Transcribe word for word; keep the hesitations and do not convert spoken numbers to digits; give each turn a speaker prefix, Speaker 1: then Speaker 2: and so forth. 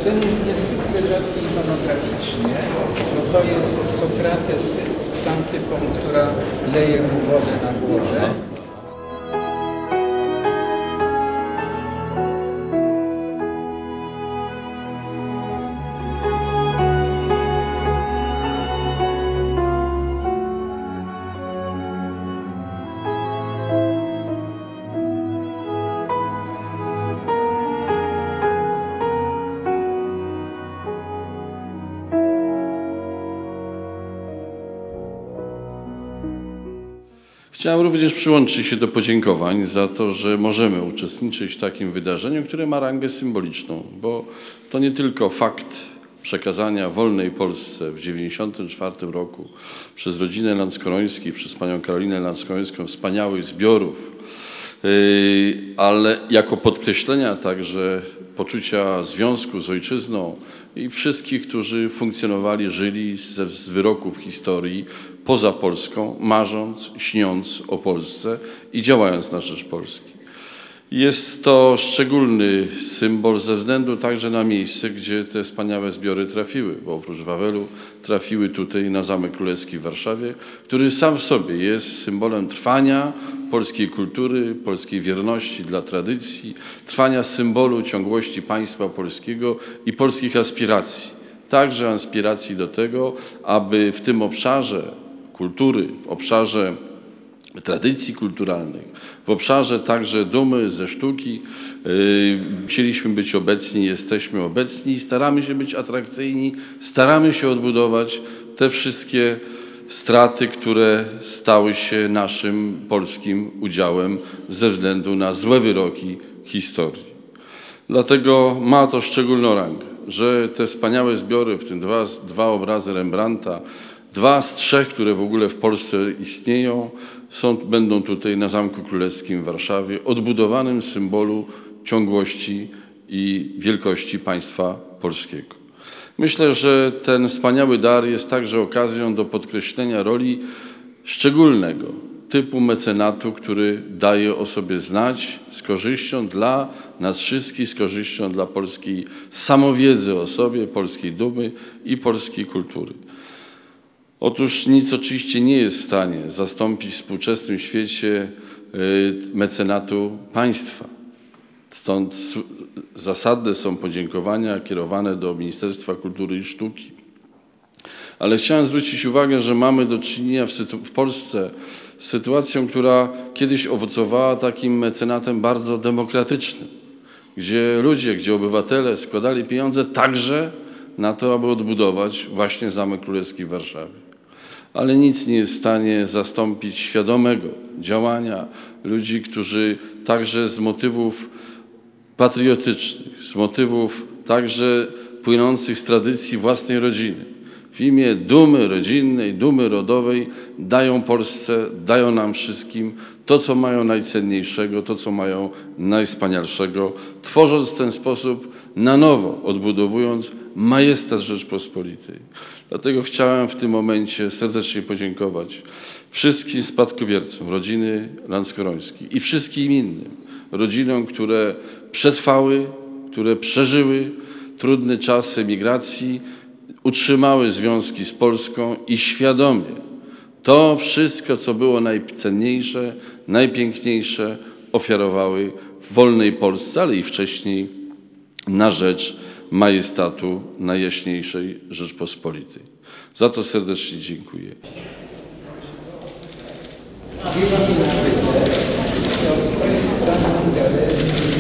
Speaker 1: Ten jest niezwykle rzadki ikonograficznie, bo to jest Sokrates z Antypą, która leje mu wodę na głowę.
Speaker 2: Chciałem również przyłączyć się do podziękowań za to, że możemy uczestniczyć w takim wydarzeniu, które ma rangę symboliczną, bo to nie tylko fakt przekazania wolnej Polsce w tysiąc dziewięćset dziewięćdziesiątym czwartym roku przez rodzinę Lanskorońskich, przez panią Karolinę Lanskorońską wspaniałych zbiorów, ale jako podkreślenia także poczucia związku z ojczyzną i wszystkich, którzy funkcjonowali, żyli z wyroków historii poza Polską, marząc, śniąc o Polsce i działając na rzecz Polski. Jest to szczególny symbol ze względu także na miejsce, gdzie te wspaniałe zbiory trafiły, bo oprócz Wawelu trafiły tutaj na Zamek Królewski w Warszawie, który sam w sobie jest symbolem trwania polskiej kultury, polskiej wierności dla tradycji, trwania symbolu ciągłości państwa polskiego i polskich aspiracji. Także aspiracji do tego, aby w tym obszarze kultury, w obszarze tradycji kulturalnych, w obszarze także dumy ze sztuki yy, chcieliśmy być obecni, jesteśmy obecni i staramy się być atrakcyjni, staramy się odbudować te wszystkie straty, które stały się naszym polskim udziałem ze względu na złe wyroki historii. Dlatego ma to szczególną rangę, że te wspaniałe zbiory, w tym dwa, dwa obrazy Rembrandta, dwa z trzech, które w ogóle w Polsce istnieją, są, będą tutaj na Zamku Królewskim w Warszawie, odbudowanym symbolu ciągłości i wielkości państwa polskiego. Myślę, że ten wspaniały dar jest także okazją do podkreślenia roli szczególnego typu mecenatu, który daje o sobie znać z korzyścią dla nas wszystkich, z korzyścią dla polskiej samowiedzy o sobie, polskiej dumy i polskiej kultury. Otóż nic oczywiście nie jest w stanie zastąpić w współczesnym świecie mecenatu państwa. Stąd zasadne są podziękowania kierowane do Ministerstwa Kultury i Sztuki. Ale chciałem zwrócić uwagę, że mamy do czynienia w, w Polsce z sytuacją, która kiedyś owocowała takim mecenatem bardzo demokratycznym, gdzie ludzie, gdzie obywatele składali pieniądze także na to, aby odbudować właśnie Zamek Królewski w Warszawie. Ale nic nie jest w stanie zastąpić świadomego działania ludzi, którzy także z motywów patriotycznych, z motywów także płynących z tradycji własnej rodziny, w imię dumy rodzinnej, dumy rodowej dają Polsce, dają nam wszystkim to, co mają najcenniejszego, to, co mają najwspanialszego, tworząc w ten sposób na nowo, odbudowując majestat Rzeczpospolitej. Dlatego chciałem w tym momencie serdecznie podziękować wszystkim spadkobiercom rodziny Lanskorońskiej i wszystkim innym rodzinom, które przetrwały, które przeżyły trudny czas emigracji, utrzymały związki z Polską i świadomie to wszystko, co było najcenniejsze, najpiękniejsze, ofiarowały w wolnej Polsce, ale i wcześniej na rzecz majestatu Najjaśniejszej Rzeczpospolitej. Za to serdecznie dziękuję.
Speaker 1: To jest